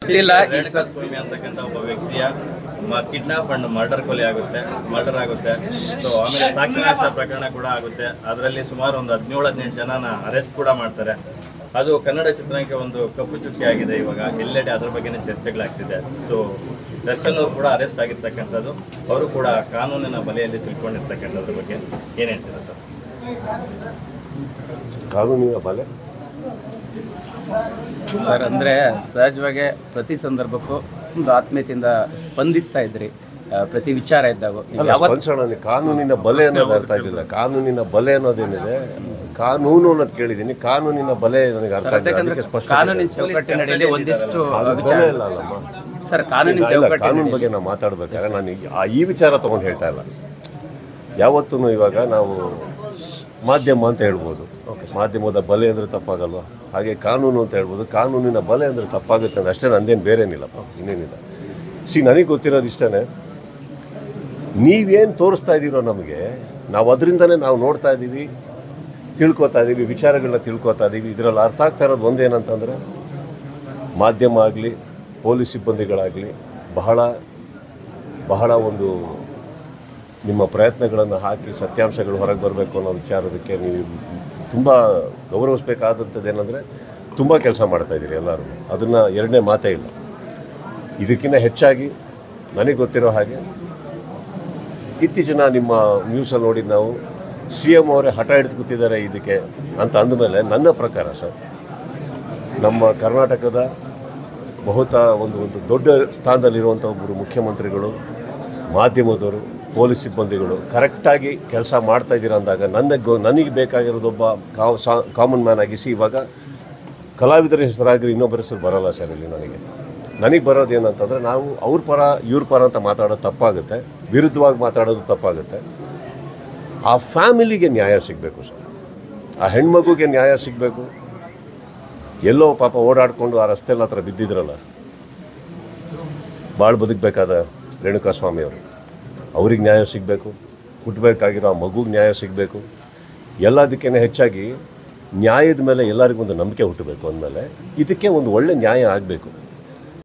ಗೊತ್ತಿಲ್ಲ. ಸ್ವಾಮಿ ಅಂತಕ್ಕಂಥ ಒಬ್ಬ ವ್ಯಕ್ತಿಯ ಕಿಡ್ನಾಪ್ ಅಂಡ್ ಮರ್ಡರ್ ಆಗುತ್ತೆ. ಸೊ ಆಮೇಲೆ ಸಾಕ್ಷಿನಾಶ ಪ್ರಕರಣ ಕೂಡ ಆಗುತ್ತೆ. ಅದರಲ್ಲಿ ಸುಮಾರು ಒಂದು 17-18 ಜನನ ಅರೆಸ್ಟ್ ಕೂಡ ಮಾಡ್ತಾರೆ. ಅದು ಕನ್ನಡ ಚಿತ್ರಕ್ಕೆ ಒಂದು ಕಪ್ಪು ಚುಕ್ಕಿ ಆಗಿದೆ. ಇವಾಗ ಎಲ್ಲೆಡೆ ಅದ್ರ ಬಗ್ಗೆನೇ ಚರ್ಚೆಗಳಾಗ್ತಿದೆ. ಸೊ ದರ್ಶನ್ ಅವರು ಕೂಡ ಅರೆಸ್ಟ್ ಆಗಿರ್ತಕ್ಕಂಥದ್ದು, ಅವರು ಕೂಡ ಕಾನೂನಿನ ಬಲೆಯಲ್ಲಿ ಸಿಲ್ಕೊಂಡಿರ್ತಕ್ಕಂಥದ್ರ ಬಗ್ಗೆ ಏನು ಹೇಳ್ತೀರಾ ಸರ್? ಕಾನೂನಿನ ಬಲೆ ಸರ್ ಅಂದರೆ ಸಹಜವಾಗಿ ಪ್ರತಿ ಸಂದರ್ಭಕ್ಕೂ ಒಂದು ಆತ್ಮೀಯತೆಯಿಂದ ಸ್ಪಂದಿಸ್ತಾ ಇದ್ರಿ ಪ್ರತಿ ವಿಚಾರ ಇದ್ದಾಗ. ಕಾನೂನಿನ ಬಲೆ ಅನ್ನೋದು ಅರ್ಥ ಆಗಿಲ್ಲ. ಕಾನೂನಿನ ಬಲೆ ಅನ್ನೋದೇನಿದೆ, ಕಾನೂನು ಅನ್ನೋದು ಕೇಳಿದ್ದೀನಿ, ಕಾನೂನಿನ ಬಲೆ ನನಗೆ ಅರ್ಥ ಆಗಿಲ್ಲ. ಕಾನೂನಿನ ಚೌಕಟ್ಟಿನಲ್ಲಿ ಒಂದಿಷ್ಟು ಸರ್ ಕಾನೂನು ಬಗ್ಗೆ ನಾವು ಮಾತಾಡ್ಬೇಕಾದ್ರೆ ನಾನು ಈ ವಿಚಾರ ತೊಗೊಂಡು ಹೇಳ್ತಾ ಇಲ್ಲ. ಯಾವತ್ತೂ ಇವಾಗ ನಾವು ಮಾಧ್ಯಮ ಅಂತ ಹೇಳ್ಬೋದು, ಮಾಧ್ಯಮದ ಬಲೆ ಅಂದರೆ ತಪ್ಪಾಗಲ್ವ? ಹಾಗೆ ಕಾನೂನು ಅಂತ ಹೇಳ್ಬೋದು, ಕಾನೂನಿನ ಬಲೆ ಅಂದರೆ ತಪ್ಪಾಗುತ್ತೆ ಅಂತ ಅಷ್ಟೇ. ನಂದೇನು ಬೇರೇನಿಲ್ಲಪ್ಪ, ಇನ್ನೇನಿಲ್ಲ. ನನಗೆ ಗೊತ್ತಿರೋದು ಇಷ್ಟೇ, ನೀವೇನು ತೋರಿಸ್ತಾ ಇದ್ದೀರೋ ನಮಗೆ, ನಾವು ಅದರಿಂದನೇ ನಾವು ನೋಡ್ತಾ ಇದ್ದೀವಿ, ತಿಳ್ಕೊತಾ ಇದ್ದೀವಿ, ವಿಚಾರಗಳನ್ನ ತಿಳ್ಕೊತಾ ಇದ್ದೀವಿ. ಇದರಲ್ಲಿ ಅರ್ಥ ಆಗ್ತಾ ಇರೋದು ಒಂದೇನಂತಂದರೆ, ಮಾಧ್ಯಮ ಆಗಲಿ ಪೊಲೀಸ್ ಸಿಬ್ಬಂದಿಗಳಾಗಲಿ ಬಹಳ ಒಂದು ನಿಮ್ಮ ಪ್ರಯತ್ನಗಳನ್ನು ಹಾಕಿ ಸತ್ಯಾಂಶಗಳು ಹೊರಗೆ ಬರಬೇಕು ಅನ್ನೋ ವಿಚಾರದಕ್ಕೆ ನೀವು ತುಂಬ ಗೌರವಿಸಬೇಕಾದಂಥದ್ದು ಏನಂದರೆ ತುಂಬ ಕೆಲಸ ಮಾಡ್ತಾಯಿದ್ದೀರಿ ಎಲ್ಲರೂ. ಅದನ್ನು ಎರಡನೇ ಮಾತೇ ಇಲ್ಲ. ಇದಕ್ಕಿಂತ ಹೆಚ್ಚಾಗಿ ನನಗೆ ಗೊತ್ತಿರೋ ಹಾಗೆ ಇತ್ತೀಚಿನ ನಿಮ್ಮ ನ್ಯೂಸಲ್ಲಿ ನೋಡಿದ್ದು ನಾವು CM ಅವರೇ ಹಠ ಹಿಡಿದು ಕೂತಿದ್ದಾರೆ ಇದಕ್ಕೆ ಅಂತ ಅಂದಮೇಲೆ, ನನ್ನ ಪ್ರಕಾರ ಸರ್, ನಮ್ಮ ಕರ್ನಾಟಕದ ಒಂದು ದೊಡ್ಡ ಸ್ಥಾನದಲ್ಲಿರುವಂಥ ಒಬ್ಬರು ಮುಖ್ಯಮಂತ್ರಿಗಳು, ಮಾಧ್ಯಮದವರು, ಪೊಲೀಸ್ ಸಿಬ್ಬಂದಿಗಳು ಕರೆಕ್ಟಾಗಿ ಕೆಲಸ ಮಾಡ್ತಾಯಿದ್ದೀರ ಅಂದಾಗ ನನಗೆ ಬೇಕಾಗಿರೋದೊಬ್ಬ ಕಾಮನ್ ಮ್ಯಾನ್ ಆಗಿಸಿ, ಇವಾಗ ಕಲಾವಿದರ ಹೆಸರಾಗಿ ಇನ್ನೊಬ್ಬರ ಹೆಸರು ಬರೋಲ್ಲ ಸರ್. ಇಲ್ಲಿ ನನಗೆ ಬರೋದು ಏನಂತಂದರೆ, ನಾವು ಅವ್ರ ಪರ ಇವ್ರ ಪರ ಅಂತ ಮಾತಾಡೋದು ತಪ್ಪಾಗುತ್ತೆ, ವಿರುದ್ಧವಾಗಿ ಮಾತಾಡೋದು ತಪ್ಪಾಗುತ್ತೆ. ಆ ಫ್ಯಾಮಿಲಿಗೆ ನ್ಯಾಯ ಸಿಗಬೇಕು ಸರ್, ಆ ಹೆಣ್ಮಗುಗೆ ನ್ಯಾಯ ಸಿಗಬೇಕು. ಎಲ್ಲೋ ಪಾಪ ಓಡಾಡಿಕೊಂಡು ಆ ರಸ್ತೆಯಲ್ಲಿ ಹತ್ರ ಬಿದ್ದಿದ್ರಲ್ಲ, ಭಾಳ ಬದುಕಬೇಕಾದ ರೇಣುಕಾಸ್ವಾಮಿ ಅವರು, ಅವ್ರಿಗೆ ನ್ಯಾಯ ಸಿಗಬೇಕು. ಹುಟ್ಟಬೇಕಾಗಿರೋ ಆ ಮಗುಗೆ ನ್ಯಾಯ ಸಿಗಬೇಕು. ಎಲ್ಲದಕ್ಕಿಂತ ಹೆಚ್ಚಾಗಿ ನ್ಯಾಯದ ಮೇಲೆ ಎಲ್ಲರಿಗೂ ಒಂದು ನಂಬಿಕೆ ಹುಟ್ಟಬೇಕು ಅಂದಮೇಲೆ ಇದಕ್ಕೆ ಒಂದು ಒಳ್ಳೆ ನ್ಯಾಯ ಆಗಬೇಕು.